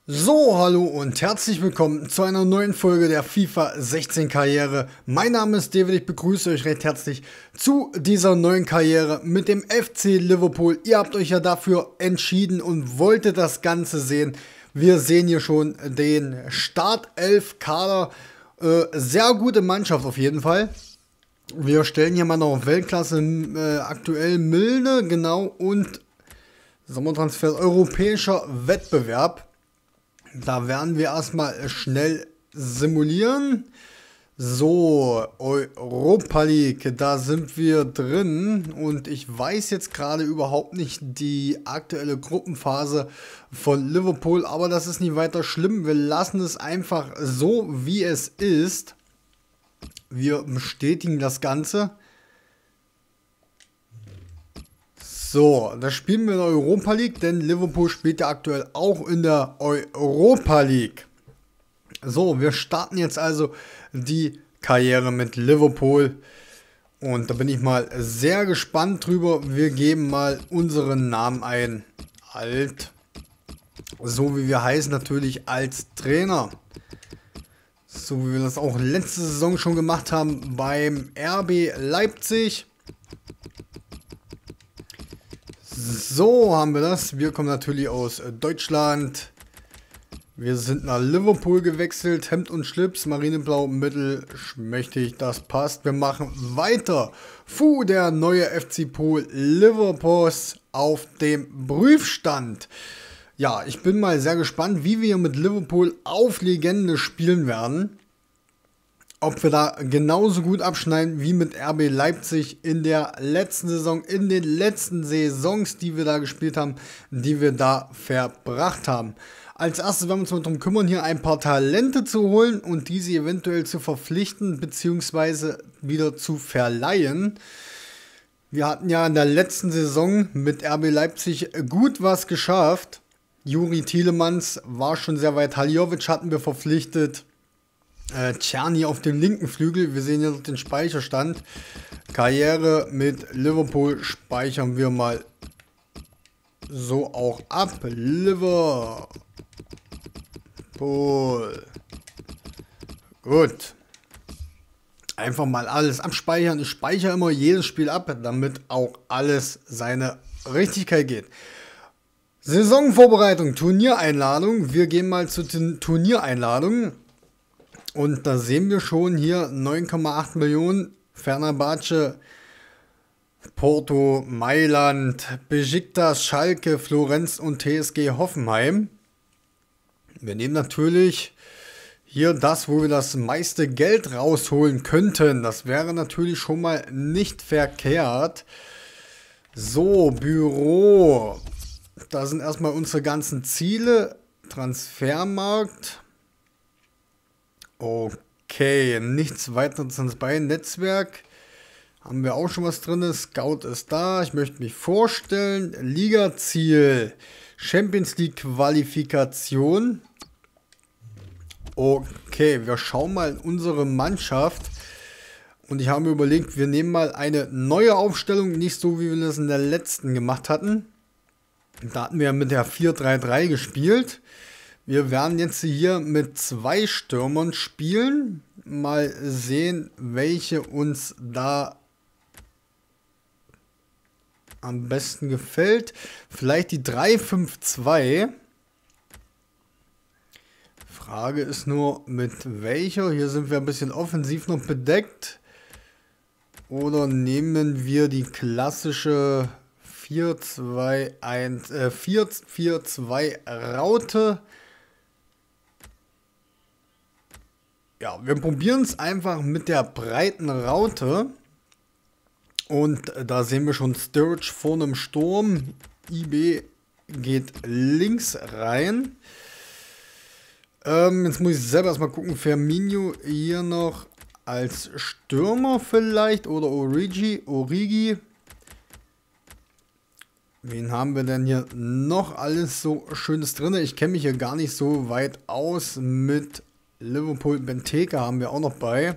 So, hallo und herzlich willkommen zu einer neuen Folge der FIFA 16 Karriere. Mein Name ist David, ich begrüße euch recht herzlich zu dieser neuen Karriere mit dem FC Liverpool. Ihr habt euch ja dafür entschieden und wolltet das Ganze sehen. Wir sehen hier schon den Startelf-Kader. Sehr gute Mannschaft auf jeden Fall. Wir stellen hier mal noch auf Weltklasse aktuell Milne, genau, und Sommertransfer, europäischer Wettbewerb. Da werden wir erstmal schnell simulieren. So, Europa League, da sind wir drin und ich weiß jetzt gerade überhaupt nicht die aktuelle Gruppenphase von Liverpool, aber das ist nicht weiter schlimm. Wir lassen es einfach so, wie es ist. Wir bestätigen das Ganze. So, das spielen wir in der Europa League, denn Liverpool spielt ja aktuell auch in der Europa League. So, wir starten jetzt also die Karriere mit Liverpool. Und da bin ich mal sehr gespannt drüber. Wir geben mal unseren Namen ein. Alt. So wie wir heißen, natürlich als Trainer. So wie wir das auch letzte Saison schon gemacht haben beim RB Leipzig. So haben wir das. Wir kommen natürlich aus Deutschland. Wir sind nach Liverpool gewechselt. Hemd und Schlips, Marineblau, mittelschmächtig, das passt. Wir machen weiter. Der neue FC Pol Liverpool auf dem Prüfstand. Ja, ich bin mal sehr gespannt, wie wir mit Liverpool auf Legende spielen werden. Ob wir da genauso gut abschneiden wie mit RB Leipzig in der letzten Saison, in den letzten Saisons, die wir da gespielt haben, die wir da verbracht haben. Als erstes werden wir uns mal darum kümmern, hier ein paar Talente zu holen und diese eventuell zu verpflichten bzw. wieder zu verleihen. Wir hatten ja in der letzten Saison mit RB Leipzig gut was geschafft. Juri Tielemans war schon sehr weit. Haljovic hatten wir verpflichtet. Czerny auf dem linken Flügel, wir sehen hier noch den Speicherstand. Karriere mit Liverpool speichern wir mal so auch ab. Liverpool. Gut. Einfach mal alles abspeichern. Ich speichere immer jedes Spiel ab, damit auch alles seine Richtigkeit geht. Saisonvorbereitung, Turniereinladung. Wir gehen mal zu den Turniereinladungen. Und da sehen wir schon hier 9,8 Millionen, Fenerbahce, Porto, Mailand, Besiktas, Schalke, Florenz und TSG Hoffenheim. Wir nehmen natürlich hier das, wo wir das meiste Geld rausholen könnten. Das wäre natürlich schon mal nicht verkehrt. So, Büro. Da sind erstmal unsere ganzen Ziele. Transfermarkt. Okay, nichts weiteres bei. Netzwerk haben wir auch schon was drin. Scout ist da. Ich möchte mich vorstellen. Liga-Ziel. Champions League Qualifikation. Okay, wir schauen mal in unsere Mannschaft. Und ich habe mir überlegt, wir nehmen mal eine neue Aufstellung. Nicht so, wie wir das in der letzten gemacht hatten. Da hatten wir mit der 4-3-3 gespielt. Wir werden jetzt hier mit 2 Stürmern spielen. Mal sehen, welche uns da am besten gefällt. Vielleicht die 3-5-2. Frage ist nur, mit welcher. Hier sind wir ein bisschen offensiv noch bedeckt. Oder nehmen wir die klassische 4-4-2 Raute. Ja, wir probieren es einfach mit der breiten Raute. Und da sehen wir schon Sturridge vorne im Sturm. IB geht links rein. Jetzt muss ich selber erstmal gucken. Firmino hier noch als Stürmer vielleicht. Oder Origi. Wen haben wir denn hier noch alles so Schönes drin? Ich kenne mich hier gar nicht so weit aus mit Liverpool. Benteke haben wir auch noch bei.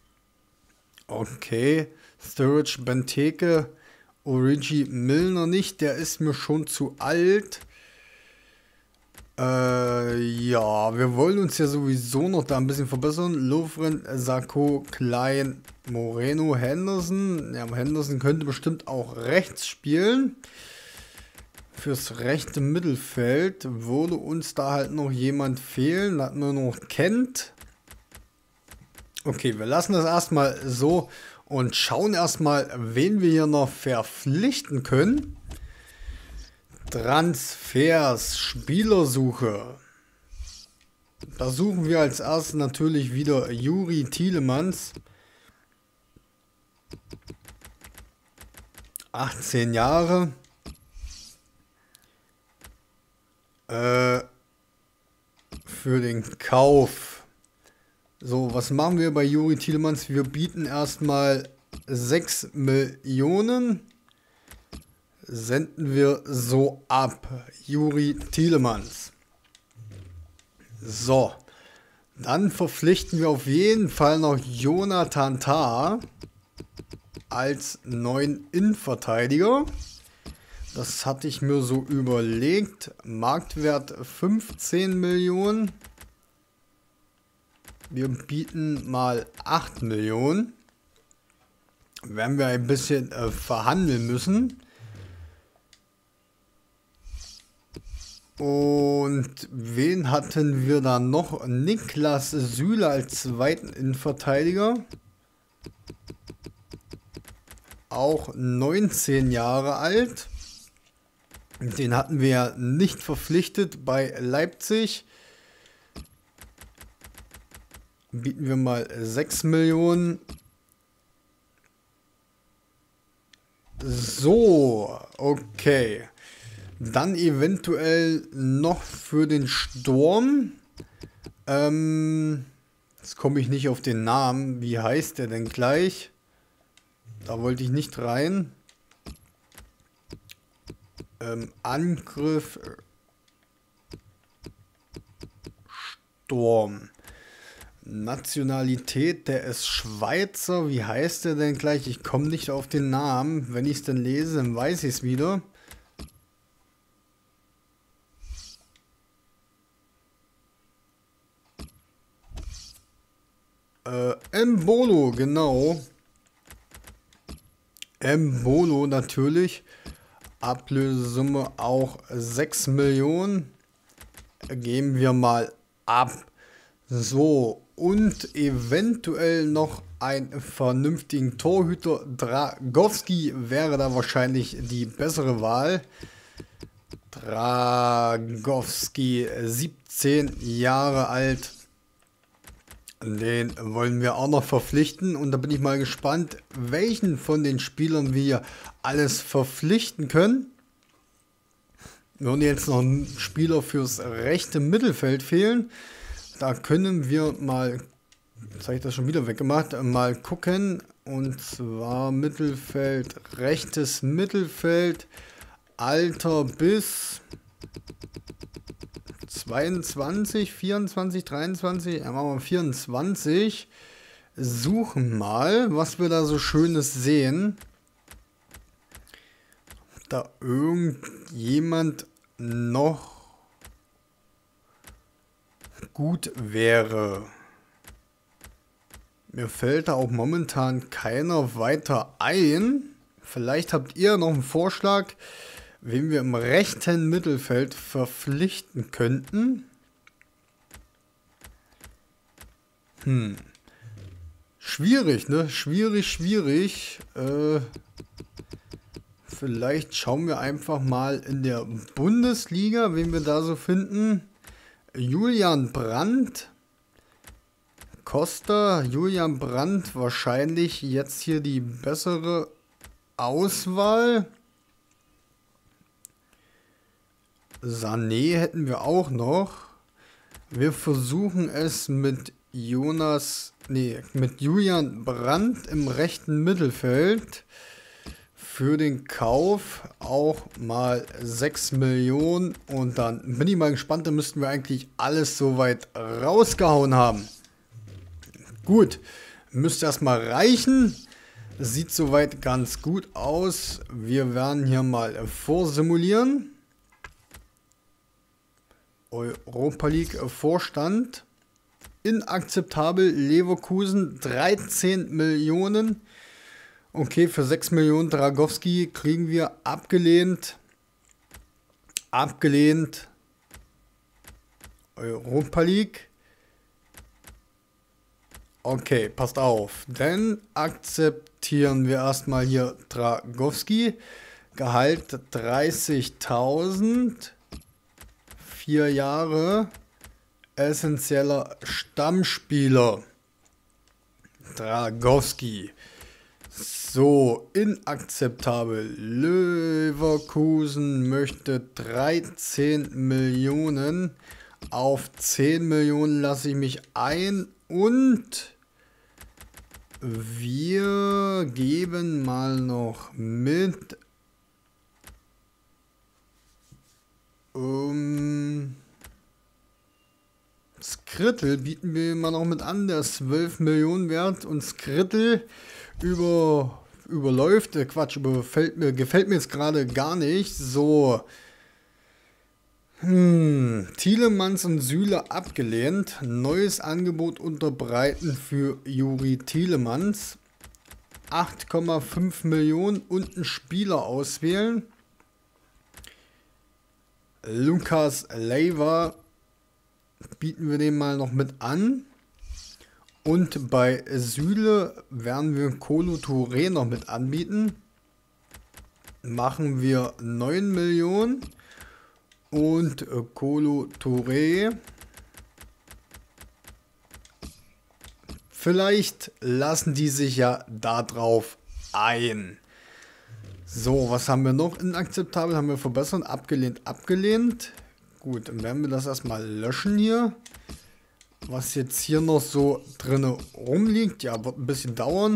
Okay. Sturridge, Benteke. Origi, Milner nicht. Der ist mir schon zu alt. Ja, wir wollen uns ja sowieso noch da ein bisschen verbessern. Lovren, Sakho, Klein, Moreno, Henderson. Ja, Henderson könnte bestimmt auch rechts spielen. Fürs rechte Mittelfeld würde uns da halt noch jemand fehlen. Da hatten wir noch Kent. Okay, wir lassen das erstmal so und schauen erstmal, wen wir hier noch verpflichten können. Transfers, Spielersuche. Da suchen wir als erstes natürlich wieder Youri Tielemans. 18 Jahre. Für den Kauf. So, was machen wir bei Youri Tielemans? Wir bieten erstmal 6 Millionen. Senden wir so ab. Youri Tielemans. So. Dann verpflichten wir auf jeden Fall noch Jonathan Tah als neuen Innenverteidiger. Das hatte ich mir so überlegt. Marktwert 15 Millionen. Wir bieten mal 8 Millionen. Werden wir ein bisschen verhandeln müssen. Und wen hatten wir da noch? Niklas Süle als zweiten Innenverteidiger. Auch 19 Jahre alt. Den hatten wir ja nicht verpflichtet bei Leipzig. Bieten wir mal 6 Millionen. So, okay. Dann eventuell noch für den Sturm. Jetzt komme ich nicht auf den Namen. Wie heißt der denn gleich? Da wollte ich nicht rein. Angriff. Sturm. Nationalität, der ist Schweizer. Wie heißt der denn gleich? Ich komme nicht auf den Namen. Wenn ich es denn lese, dann weiß ich es wieder. Mbolo, genau. Mbolo natürlich. Ablösesumme auch 6 Millionen. Geben wir mal ab. So, und eventuell noch einen vernünftigen Torhüter. Dragowski wäre da wahrscheinlich die bessere Wahl. Dragowski, 17 Jahre alt. Den wollen wir auch noch verpflichten. Und da bin ich mal gespannt, welchen von den Spielern wir alles verpflichten können. Würden jetzt noch ein Spieler fürs rechte Mittelfeld fehlen. Da können wir mal, jetzt habe ich das schon wieder weggemacht, mal gucken. Und zwar Mittelfeld, rechtes Mittelfeld, Alter bis 22, 24, 23, ja, machen wir 24. Suchen mal, was wir da so Schönes sehen. Ob da irgendjemand noch gut wäre. Mir fällt da auch momentan keiner weiter ein. Vielleicht habt ihr noch einen Vorschlag, wen wir im rechten Mittelfeld verpflichten könnten. Schwierig, ne? Schwierig. Vielleicht schauen wir einfach mal in der Bundesliga, wen wir da so finden. Julian Brandt. Costa, Julian Brandt, wahrscheinlich jetzt hier die bessere Auswahl. Sané hätten wir auch noch. Wir versuchen es mit mit Julian Brandt im rechten Mittelfeld. Für den Kauf auch mal 6 Millionen. Und dann bin ich mal gespannt, da müssten wir eigentlich alles soweit rausgehauen haben. Gut, müsste erstmal reichen. Sieht soweit ganz gut aus. Wir werden hier mal vorsimulieren. Europa League Vorstand. Inakzeptabel, Leverkusen 13 Millionen. Okay, für 6 Millionen Dragowski kriegen wir abgelehnt. Abgelehnt. Europa League. Okay, passt auf. Dann akzeptieren wir erstmal hier Dragowski. Gehalt 30.000. 4 Jahre. Essentieller Stammspieler. Dragowski. So, inakzeptabel. Leverkusen möchte 13 Millionen. Auf 10 Millionen lasse ich mich ein und wir geben mal noch mit Skrittel bieten wir mal noch mit an, der ist 12 Millionen wert und Skrittel gefällt mir jetzt gerade gar nicht. So. Tielemans und Süle abgelehnt. Neues Angebot unterbreiten für Juri Tielemans. 8,5 Millionen und einen Spieler auswählen. Lukas Leiva bieten wir den mal noch mit an. Und bei Süle werden wir Kolo Touré noch mit anbieten. Machen wir 9 Millionen. Und Kolo Touré. Vielleicht lassen die sich ja da drauf ein. So, was haben wir noch? Inakzeptabel haben wir verbessern. Abgelehnt, abgelehnt. Gut, dann werden wir das erstmal löschen hier. Was jetzt hier noch so drin rumliegt. Ja, wird ein bisschen dauern.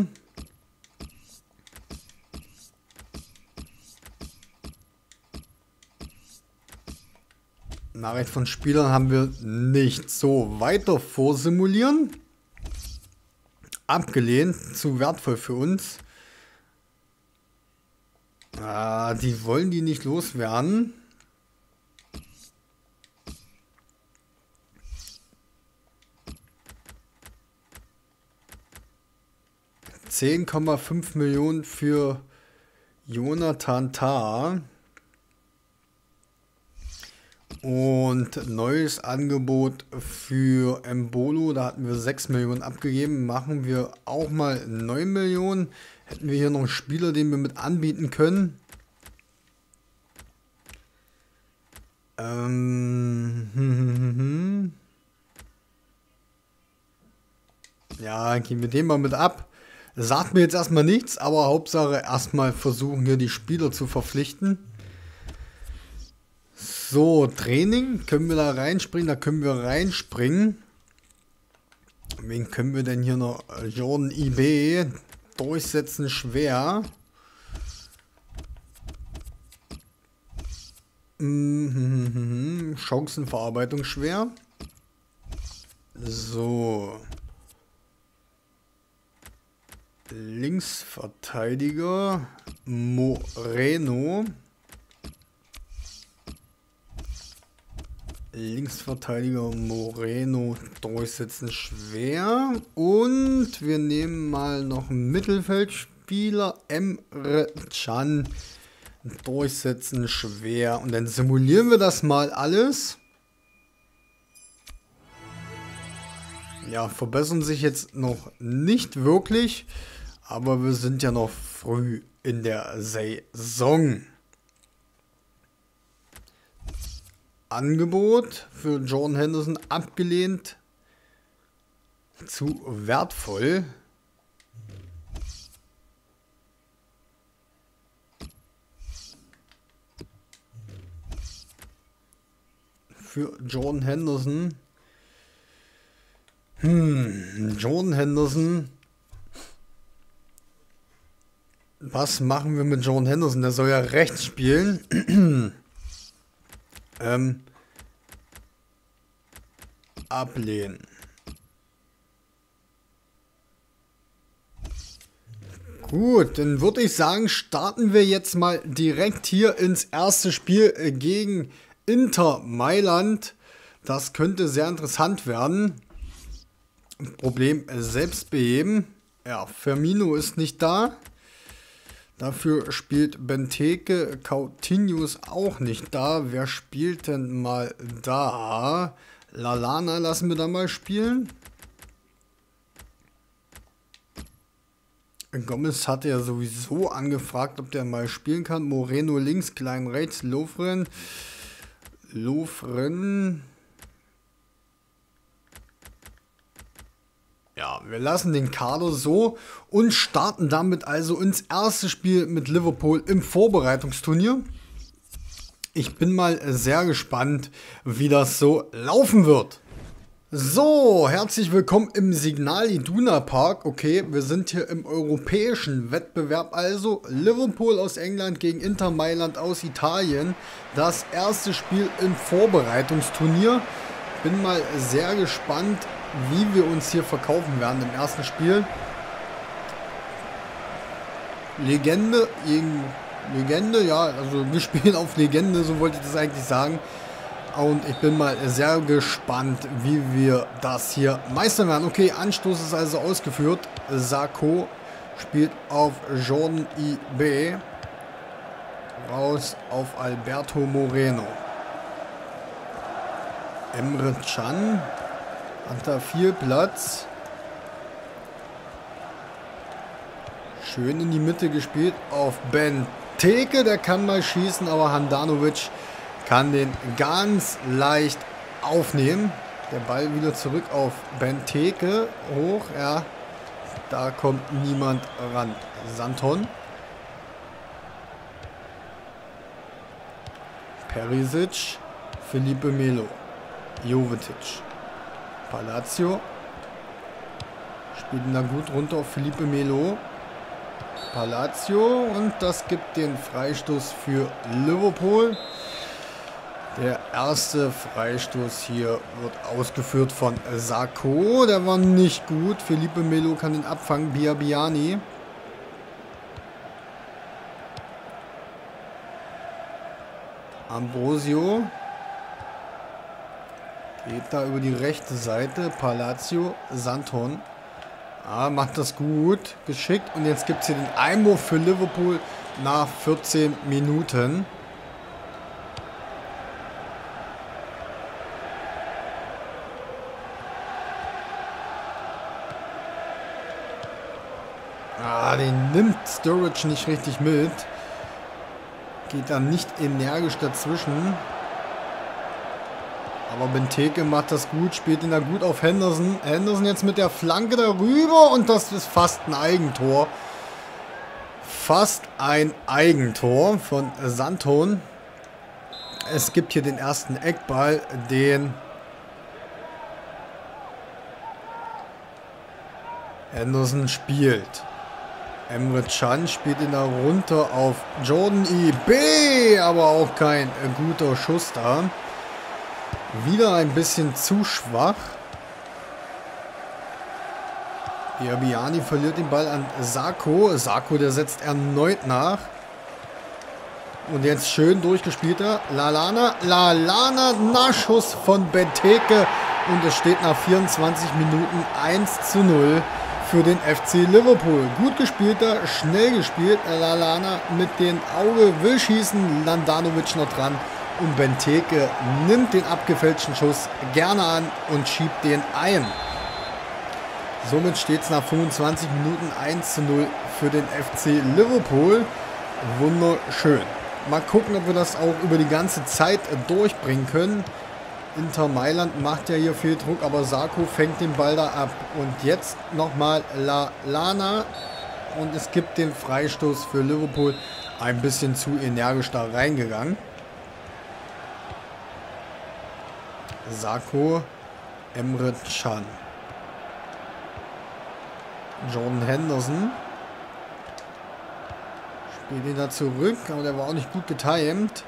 Nachricht von Spielern haben wir nicht so weiter vorsimulieren. Abgelehnt, zu wertvoll für uns. Die wollen die nicht loswerden. $10,5 Millionen für Jonathan Tah. Und neues Angebot für Embolo, da hatten wir 6 Millionen abgegeben, machen wir auch mal 9 Millionen. Hätten wir hier noch einen Spieler, den wir mit anbieten können. Ja, gehen wir den mal mit ab. Das sagt mir jetzt erstmal nichts, aber Hauptsache erstmal versuchen hier die Spieler zu verpflichten. So, Training, können wir da reinspringen? Da können wir reinspringen. Wen können wir denn hier noch? Jordan IB, durchsetzen schwer. Chancenverarbeitung schwer. So. Linksverteidiger Moreno. Linksverteidiger Moreno durchsetzen schwer. Und wir nehmen mal noch einen Mittelfeldspieler Emre Can durchsetzen schwer. Und dann simulieren wir das mal alles. Ja, verbessern sich jetzt noch nicht wirklich. Aber wir sind ja noch früh in der Saison. Angebot für Jordan Henderson abgelehnt. Zu wertvoll. Für Jordan Henderson. Jordan Henderson. Was machen wir mit Jordan Henderson? Der soll ja rechts spielen. Ablehnen. Gut, dann würde ich sagen, starten wir jetzt mal direkt hier ins erste Spiel gegen Inter Mailand. Das könnte sehr interessant werden. Problem selbst beheben. Ja, Firmino ist nicht da. Dafür spielt Benteke. Coutinho ist auch nicht da. Wer spielt denn mal da? Lallana lassen wir da mal spielen. Gomez hatte ja sowieso angefragt, ob der mal spielen kann. Moreno links, Klein rechts, Lovren. Ja, wir lassen den Kader so und starten damit also ins erste Spiel mit Liverpool im Vorbereitungsturnier. Ich bin mal sehr gespannt, wie das so laufen wird. So, herzlich willkommen im Signal Iduna Park. Okay, wir sind hier im europäischen Wettbewerb, also Liverpool aus England gegen Inter Mailand aus Italien. Das erste Spiel im Vorbereitungsturnier. Bin mal sehr gespannt, wie wir uns hier verkaufen werden im ersten Spiel. Legende gegen Legende, ja, also wir spielen auf Legende, so wollte ich das eigentlich sagen. Und ich bin mal sehr gespannt, wie wir das hier meistern werden. Okay, Anstoß ist also ausgeführt. Sakho spielt auf Jordan IB. Raus auf Alberto Moreno. Emre Can hat da viel Platz. Schön in die Mitte gespielt auf Benteke. Der kann mal schießen, aber Handanovic kann den ganz leicht aufnehmen. Der Ball wieder zurück auf Benteke. Hoch, ja. Da kommt niemand ran. Santon. Perisic. Felipe Melo. Jovetic. Palacio. Spielt ihn da gut runter auf Felipe Melo. Palacio. Und das gibt den Freistoß für Liverpool. Der erste Freistoß hier wird ausgeführt von Sakho. Der war nicht gut. Felipe Melo kann den abfangen. Biabiani. Ambrosio. Geht da über die rechte Seite. Palacio. Santon. Ah, macht das gut. Geschickt. Und jetzt gibt es hier den Einwurf für Liverpool nach 14 Minuten. Den nimmt Sturridge nicht richtig mit. Geht dann nicht energisch dazwischen. Aber Benteke macht das gut, spielt ihn da gut auf Henderson. Henderson jetzt mit der Flanke darüber und das ist fast ein Eigentor. Fast ein Eigentor von Santon. Es gibt hier den ersten Eckball, den Henderson spielt. Emre Can spielt ihn da runter auf Jordan IB, aber auch kein guter Schuss da. Wieder ein bisschen zu schwach. Biabiani verliert den Ball an Sakho. Sakho, der setzt erneut nach. Und jetzt schön durchgespielter Lallana. Lallana, Nachschuss von Benteke. Und es steht nach 24 Minuten 1:0. Für den FC Liverpool. Gut gespielter, schnell gespielt. Lallana mit dem Auge will schießen. Handanovic noch dran. Und Benteke nimmt den abgefälschten Schuss gerne an und schiebt den ein. Somit steht es nach 25 Minuten 1:0 für den FC Liverpool. Wunderschön. Mal gucken, ob wir das auch über die ganze Zeit durchbringen können. Inter Mailand macht ja hier viel Druck, aber Sakho fängt den Ball da ab. Und jetzt nochmal Lallana. Und es gibt den Freistoß für Liverpool. Ein bisschen zu energisch da reingegangen. Sakho, Emre Can. Jordan Henderson. Spielt ihn da zurück, aber der war auch nicht gut getimed.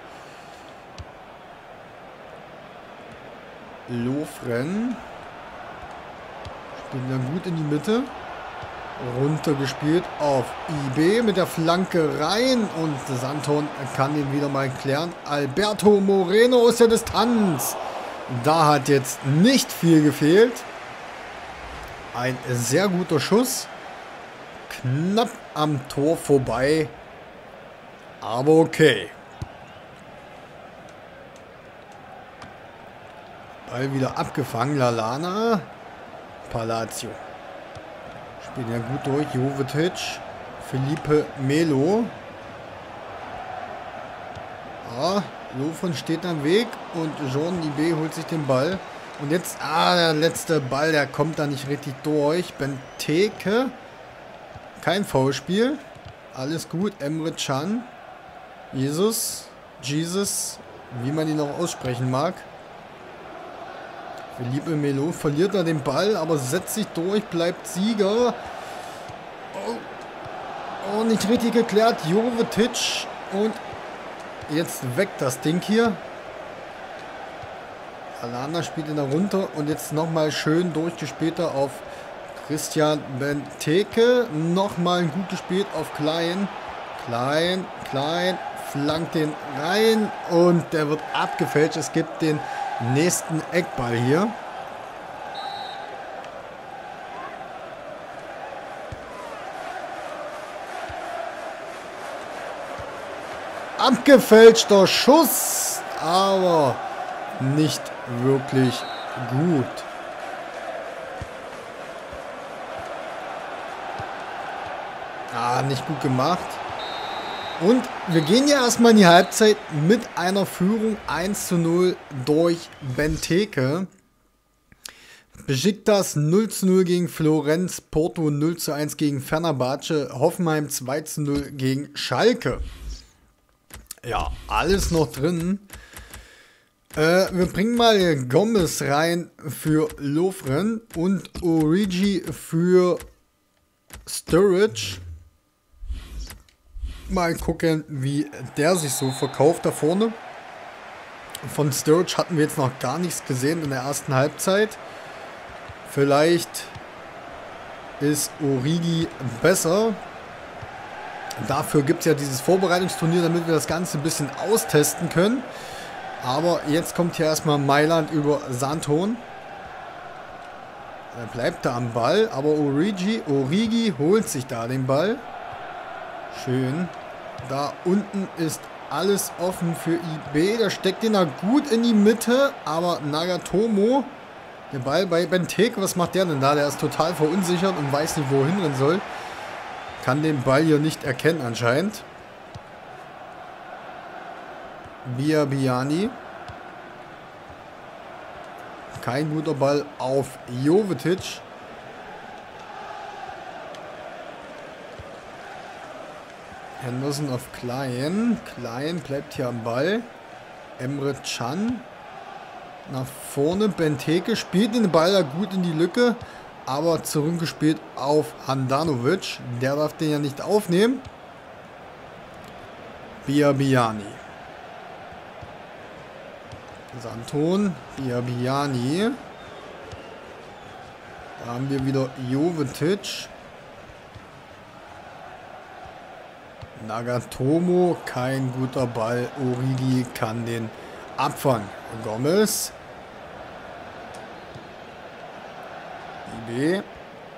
Lovren. Spielt dann gut in die Mitte. Runtergespielt auf IB mit der Flanke rein. Und Santon kann ihn wieder mal klären. Alberto Moreno aus der Distanz. Da hat jetzt nicht viel gefehlt. Ein sehr guter Schuss. Knapp am Tor vorbei. Aber okay. Ball wieder abgefangen. Lallana. Palacio. Spielt ja gut durch. Jovetic. Felipe Melo. Ah, Lovren steht am Weg und Jordan Ibe holt sich den Ball. Und jetzt, der letzte Ball, der kommt da nicht richtig durch. Benteke. Kein Foulspiel. Alles gut. Emre Can. Jesus, wie man ihn auch aussprechen mag. Felipe Melo verliert da den Ball, aber setzt sich durch, bleibt Sieger. Oh, nicht richtig geklärt. Jovetic und jetzt weg das Ding hier. Alana spielt ihn da runter und jetzt nochmal schön durchgespielt auf Christian Benteke. Nochmal gut gespielt auf Klein. Klein, flankt den rein und der wird abgefälscht. Es gibt den nächsten Eckball hier. Abgefälschter Schuss, aber nicht wirklich gut. Nicht gut gemacht. Und wir gehen ja erstmal in die Halbzeit mit einer Führung 1:0 durch Benteke. Besiktas 0:0 gegen Florenz, Porto 0:1 gegen Fenerbahce, Hoffenheim 2:0 gegen Schalke. Ja, alles noch drin. Wir bringen mal Gomez rein für Lovren und Origi für Sturridge. Mal gucken, wie der sich so verkauft da vorne. Von Sturridge hatten wir jetzt noch gar nichts gesehen in der ersten Halbzeit. Vielleicht ist Origi besser. Dafür gibt es ja dieses Vorbereitungsturnier, damit wir das Ganze ein bisschen austesten können. Aber jetzt kommt hier erstmal Mailand über Santon. Er bleibt da am Ball, aber Origi holt sich da den Ball. Schön. Da unten ist alles offen für IB. Der steckt den da gut in die Mitte, aber Nagatomo, der Ball bei Benteke, was macht der denn da? Der ist total verunsichert und weiß nicht, wohin rennen soll. Kann den Ball hier nicht erkennen anscheinend. Biabiani. Kein guter Ball auf Jovetic. Henderson auf Klein. Klein bleibt hier am Ball. Emre Can. Nach vorne. Benteke spielt den Ball da gut in die Lücke. Aber zurückgespielt auf Handanovic. Der darf den ja nicht aufnehmen. Biabiani. Santon. Biabiani. Da haben wir wieder Jovetic. Nagatomo, kein guter Ball. Origi kann den abfangen. Gomez. IB.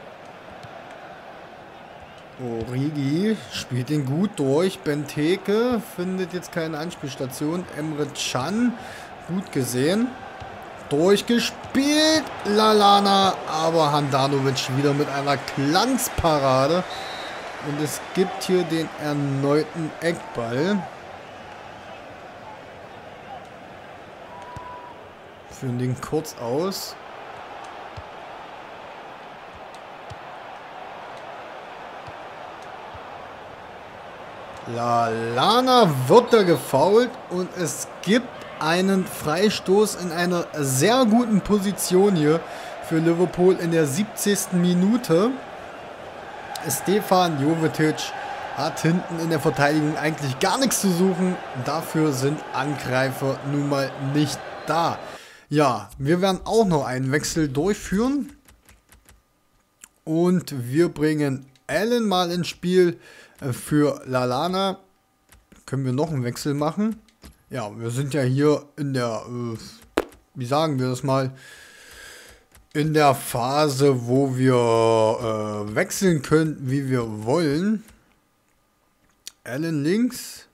Origi spielt ihn gut durch. Benteke findet jetzt keine Anspielstation. Emre Can, gut gesehen. Durchgespielt. Lallana, aber Handanovic wieder mit einer Glanzparade. Und es gibt hier den erneuten Eckball. Führen den kurz aus. Lallana wird da gefoult und es gibt einen Freistoß in einer sehr guten Position hier für Liverpool in der 70. Minute. Stefan Jovetic hat hinten in der Verteidigung eigentlich gar nichts zu suchen. Dafür sind Angreifer nun mal nicht da. Ja, wir werden auch noch einen Wechsel durchführen. Und wir bringen Allen mal ins Spiel für Lallana. Können wir noch einen Wechsel machen? Ja, wir sind ja hier in der wie sagen wir das mal, in der Phase, wo wir wechseln können, wie wir wollen. Allen links.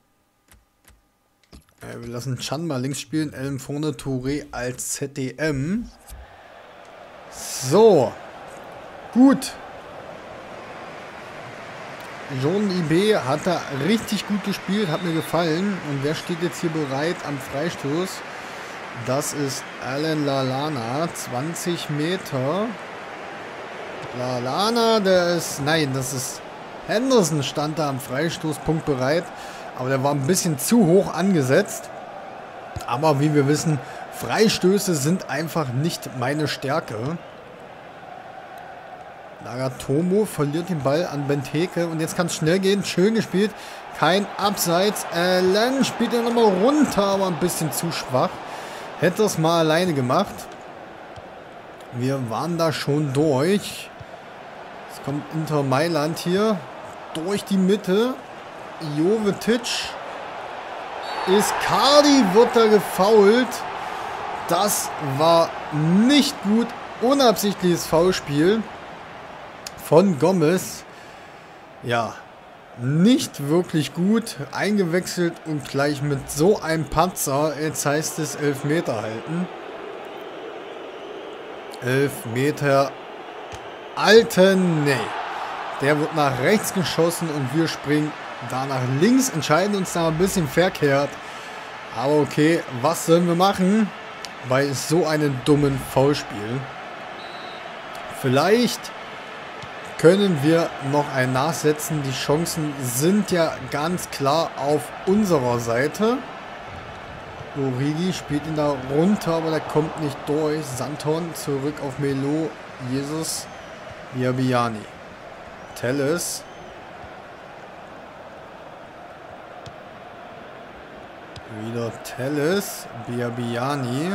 Wir lassen Chan mal links spielen. Allen vorne, Touré als ZDM. So. Gut. John IB hat da richtig gut gespielt, hat mir gefallen. Und wer steht jetzt hier bereit am Freistoß? Das ist Alan Lallana, 20 Meter. Lallana, der ist, nein, das ist Henderson, stand da am Freistoßpunkt bereit. Aber der war ein bisschen zu hoch angesetzt. Aber wie wir wissen, Freistöße sind einfach nicht meine Stärke. Nagatomo verliert den Ball an Benteke und jetzt kann es schnell gehen. Schön gespielt, kein Abseits. Allen spielt er nochmal runter, aber ein bisschen zu schwach. Hätte es mal alleine gemacht. Wir waren da schon durch. Jetzt kommt Inter Mailand hier. Durch die Mitte. Jovetic. Icardi wird da gefoult. Das war nicht gut. Unabsichtliches Foulspiel von Gomez. Ja, nicht wirklich gut. Eingewechselt und gleich mit so einem Patzer. Jetzt heißt es Elfmeter halten. Elfmeter halten. Nee. Der wird nach rechts geschossen und wir springen da nach links. Entscheiden uns da ein bisschen verkehrt. Aber okay, was sollen wir machen bei so einem dummen Foulspiel? Vielleicht können wir noch ein nachsetzen. Die Chancen sind ja ganz klar auf unserer Seite. Origi spielt ihn da runter, aber der kommt nicht durch. Santon zurück auf Melo. Jesus Biabiani. Telles. Wieder Telles. Biabiani.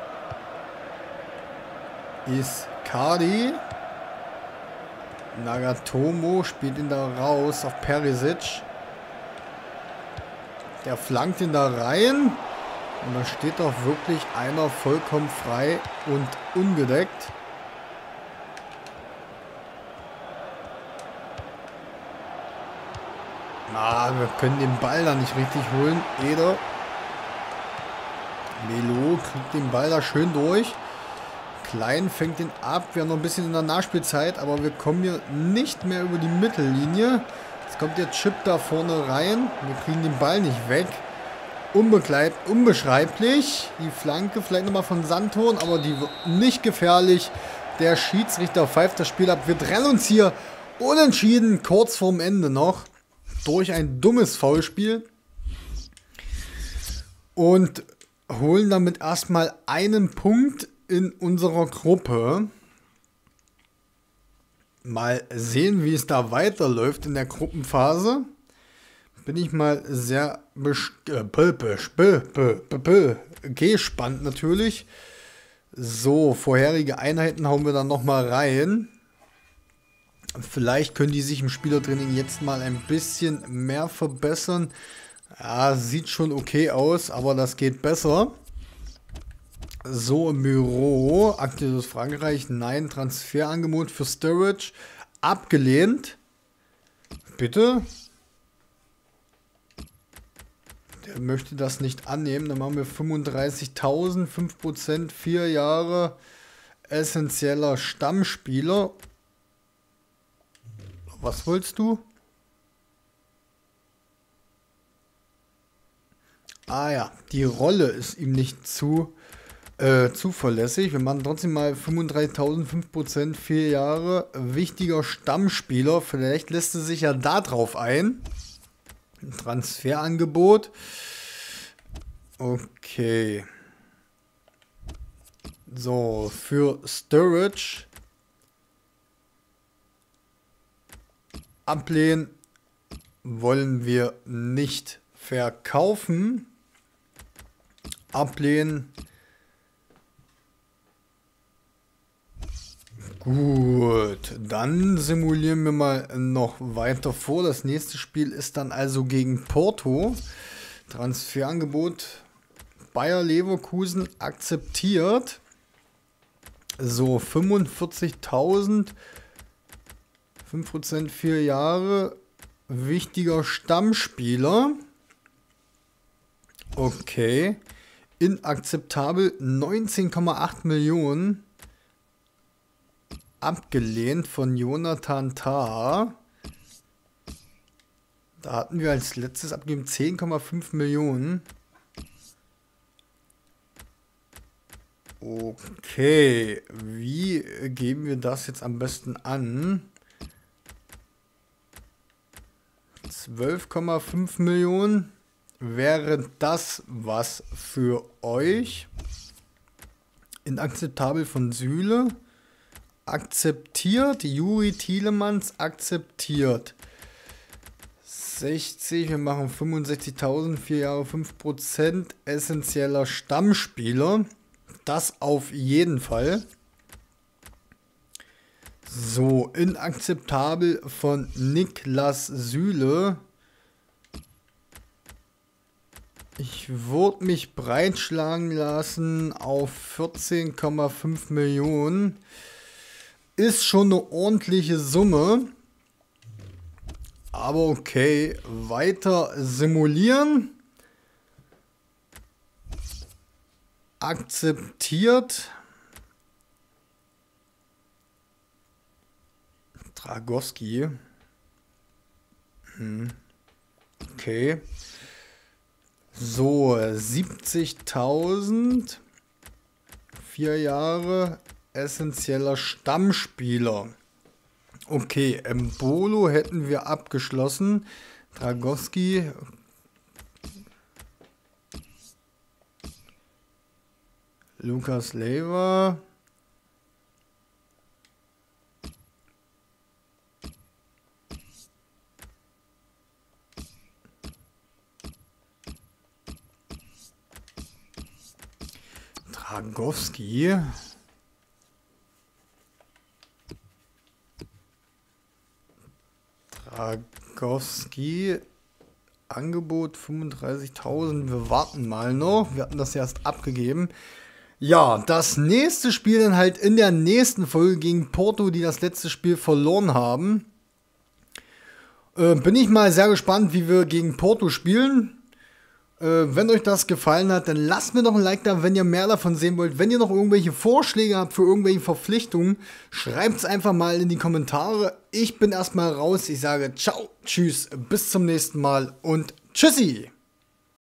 Icardi. Nagatomo spielt ihn da raus auf Perisic. Der flankt ihn da rein. Und da steht doch wirklich einer vollkommen frei und ungedeckt. Wir können den Ball da nicht richtig holen. Eder. Melo kriegt den Ball da schön durch. Klein fängt den ab. Wir haben noch ein bisschen in der Nachspielzeit, aber wir kommen hier nicht mehr über die Mittellinie. Jetzt kommt der Chip da vorne rein. Wir kriegen den Ball nicht weg. Unbeschreiblich. Die Flanke vielleicht nochmal von Santon, aber die wird nicht gefährlich. Der Schiedsrichter pfeift das Spiel ab. Wir trennen uns hier unentschieden, kurz vorm Ende noch, durch ein dummes Foulspiel. Und holen damit erstmal einen Punkt in unserer Gruppe. Mal sehen, wie es da weiterläuft in der Gruppenphase. Bin ich mal sehr gespannt natürlich. So, vorherige Einheiten hauen wir dann nochmal rein. Vielleicht können die sich im Spielertraining jetzt mal ein bisschen mehr verbessern. Ja, sieht schon okay aus, aber das geht besser. So, im Büro. Aktuelles Frankreich. Nein, Transferangebot für Sturridge. Abgelehnt. Bitte? Der möchte das nicht annehmen. Dann machen wir 35.000, 5%, 4 Jahre. Essentieller Stammspieler. Was willst du? Ah ja, die Rolle ist ihm nicht zuverlässig. Wir machen trotzdem mal 35.000, 5%, 4 Jahre. Wichtiger Stammspieler. Vielleicht lässt er sich ja da drauf ein. Transferangebot. Okay. So, für Sturridge. Ablehnen wollen wir nicht verkaufen. Ablehnen. Gut, dann simulieren wir mal noch weiter vor. Das nächste Spiel ist dann also gegen Porto. Transferangebot Bayer Leverkusen akzeptiert. So, 45.000, 5%, 4 Jahre, wichtiger Stammspieler. Okay, inakzeptabel, 19,8 Millionen, abgelehnt von Jonathan Tah. Da hatten wir als letztes abgegeben 10,5 Millionen. Okay, wie geben wir das jetzt am besten an? 12,5 Millionen. Wäre das was für euch? Inakzeptabel von Süle. Akzeptiert. Juri Tielemans akzeptiert. 60, wir machen 65.000, 4 Jahre, 5%. Essentieller Stammspieler. Das auf jeden Fall. So, inakzeptabel von Niklas Süle. Ich würde mich breitschlagen lassen auf 14,5 Millionen. Ist schon eine ordentliche Summe. Aber okay, weiter simulieren. Akzeptiert. Dragowski. Okay. So, 70.000. 4 Jahre. Essentieller Stammspieler. Okay, Embolo hätten wir abgeschlossen. Dragowski. Lukas Leiva. Dragowski. Dragowski. Angebot 35.000. Wir warten mal noch. Wir hatten das erst abgegeben. Ja, das nächste Spiel dann halt in der nächsten Folge gegen Porto, die das letzte Spiel verloren haben. Bin ich mal sehr gespannt, wie wir gegen Porto spielen. Wenn euch das gefallen hat, dann lasst mir doch ein Like da, wenn ihr mehr davon sehen wollt. Wenn ihr noch irgendwelche Vorschläge habt für irgendwelche Verpflichtungen, schreibt es einfach mal in die Kommentare. Ich bin erstmal raus. Ich sage ciao, tschüss, bis zum nächsten Mal und tschüssi!